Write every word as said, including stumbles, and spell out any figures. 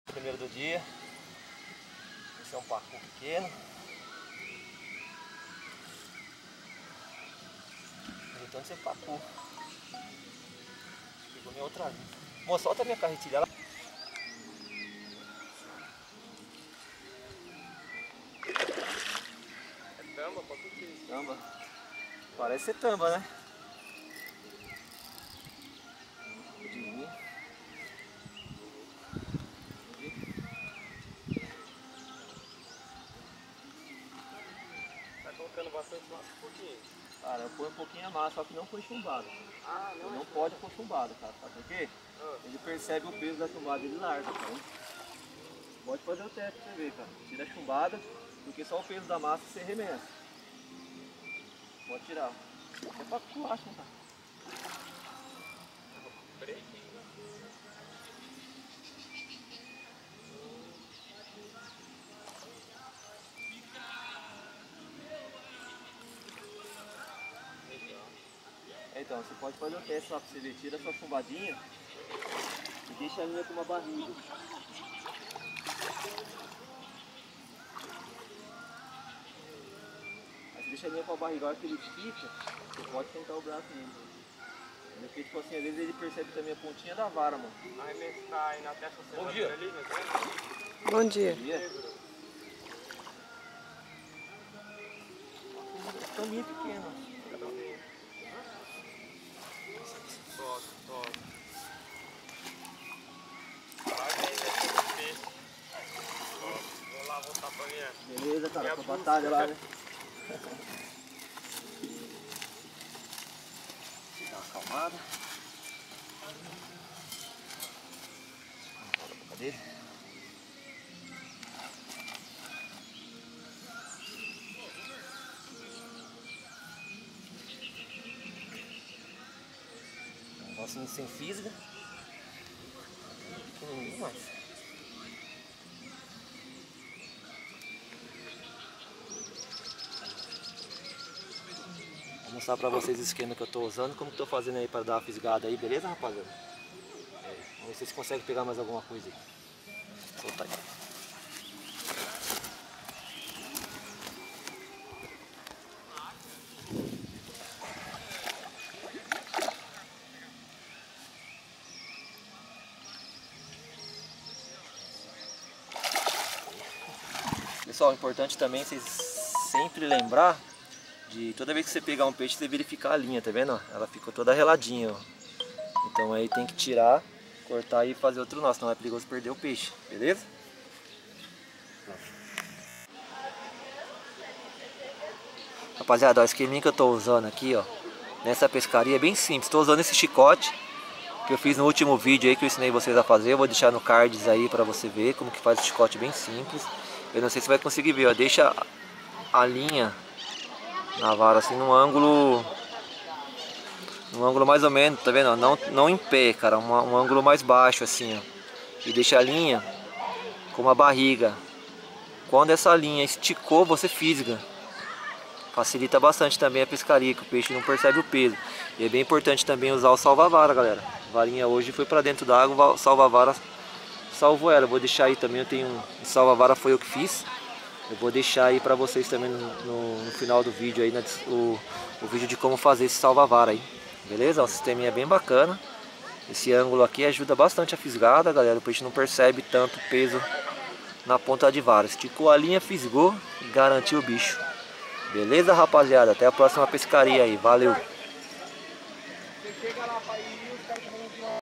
Primeiro do dia. Esse é um pacu pequeno. Então esse é pacu. Pegou minha outra linha. Moça, solta a minha carretilha lá. É tamba, pode ser. Tamba. Parece ser tamba, né? Tá colocando bastante massa um pouquinho. Cara, eu ponho um pouquinho a massa, só que não põe chumbado. Ah, não? Não pode pôr chumbado, cara. Sabe por quê? Ah. Ele percebe o peso da chumbada e ele larga, cara. Pode fazer o teste pra você ver, cara. Tira a chumbada, porque só o peso da massa você remessa. Pode tirar. É pra culacha, né, cara? Break. Então, você pode fazer o teste lá pra você ver. Tira a sua chumbadinha e deixa a linha com uma barriga. Aí você deixa a linha com a barriga, a hora que ele estica, você pode sentar o braço nele. Porque, tipo assim, às vezes ele percebe também a pontinha da vara, mano. Arremessar aí na testa você Bom dia. ali, né? Bom dia. Bom dia. Caminho pequeno. Solta, solta. Vai bem nesse peixe. Vou lá voltar pra minha. Beleza, cara, Minha com a busca. batalha lá, né? Dá uma acalmada. Olha a boca dele. Um negocinho sem física. Pequenininho, mas... Vou mostrar pra vocês o esquema que eu tô usando, como que eu tô fazendo aí pra dar uma fisgada aí, beleza, rapaziada? É, vamos ver se vocês conseguem pegar mais alguma coisa aí. Soltar aí. Pessoal, importante também vocês sempre lembrar de toda vez que você pegar um peixe, você verificar a linha, tá vendo? Ela ficou toda reladinha, ó. Então aí tem que tirar, cortar e fazer outro nó, senão é perigoso perder o peixe, beleza? Rapaziada, ó, o esqueminha que eu tô usando aqui, ó, nessa pescaria é bem simples. Tô usando esse chicote que eu fiz no último vídeo aí que eu ensinei vocês a fazer. Eu vou deixar no cards aí pra você ver como que faz o chicote bem simples. Eu não sei se vai conseguir ver, ó, deixa a linha na vara assim num ângulo num ângulo mais ou menos, tá vendo? Não, não em pé, cara, um, um ângulo mais baixo assim, ó. E deixa a linha com uma barriga. Quando essa linha esticou, você fisga. Facilita bastante também a pescaria, que o peixe não percebe o peso. E é bem importante também usar o salva-vara, galera. A varinha hoje foi pra dentro da água, o salva-vara salvou ela. Eu vou deixar aí também, eu tenho um salva-vara, foi eu que fiz. Eu vou deixar aí pra vocês também no, no, no final do vídeo aí, na, o, o vídeo de como fazer esse salva-vara aí. Beleza? O sisteminha é bem bacana. Esse ângulo aqui ajuda bastante a fisgada, galera. O peixe não percebe tanto peso na ponta de vara. Esticou a linha, fisgou e garantiu o bicho. Beleza, rapaziada? Até a próxima pescaria aí. Valeu!